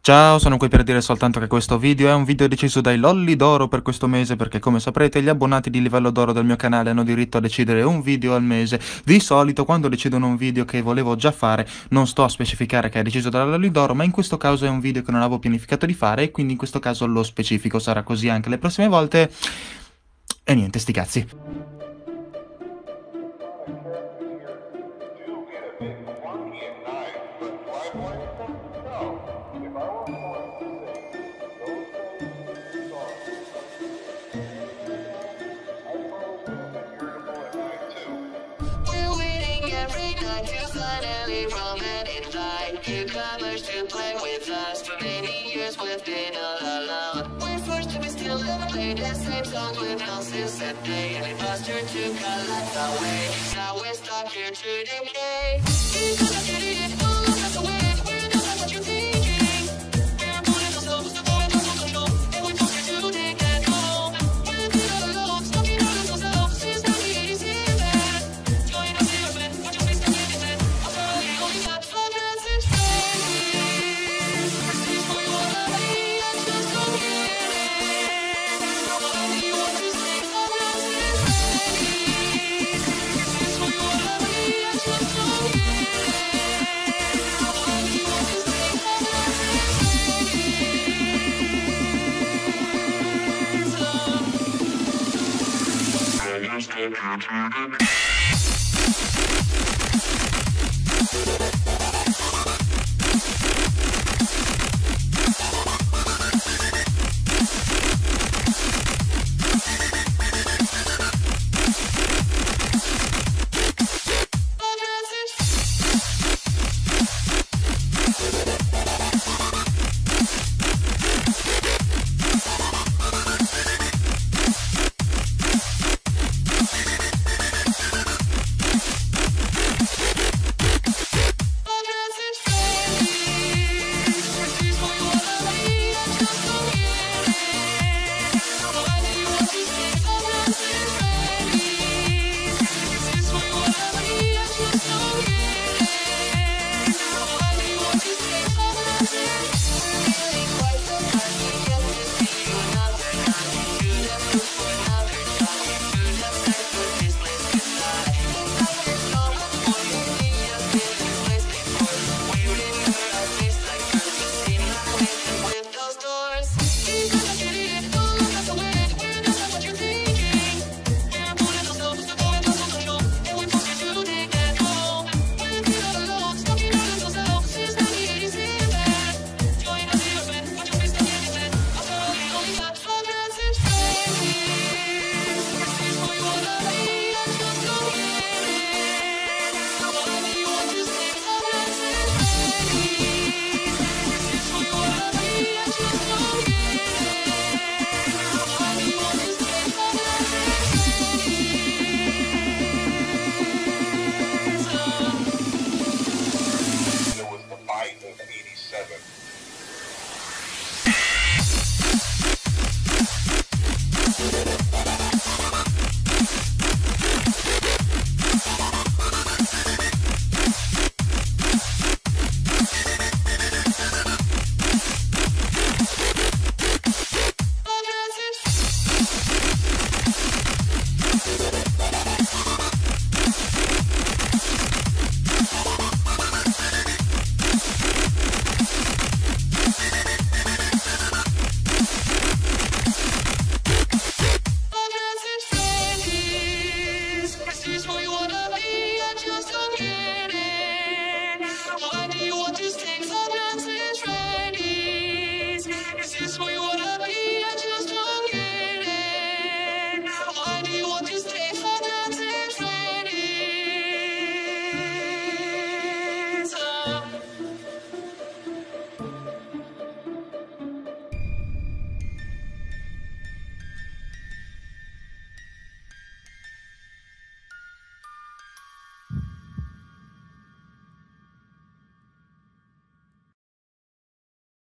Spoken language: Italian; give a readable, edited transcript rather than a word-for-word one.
Ciao, sono qui per dire soltanto che questo video è un video deciso dai lolli d'oro per questo mese perché come saprete gli abbonati di livello d'oro del mio canale hanno diritto a decidere un video al mese. Di solito quando decidono un video che volevo già fare non sto a specificare che è deciso dai lolli d'oro, ma in questo caso è un video che non avevo pianificato di fare e quindi in questo caso lo specifico, sarà così anche le prossime volte. E niente, sti cazzi. Newcomers to play with us. For many years we've been all alone. We're forced to be still and play the same songs we've known since that day. And we buster to collect our way. Now we're stuck here to decay. Because I did it, all of us away. We're not like what you're thinking. We're pulling ourselves to go into control. And we're forced to take that home. We're feeling all alone, stuck in our little selves since 1987. Join us here, man. We're just wasting minutes. I'm sorry, only got 5 minutes and just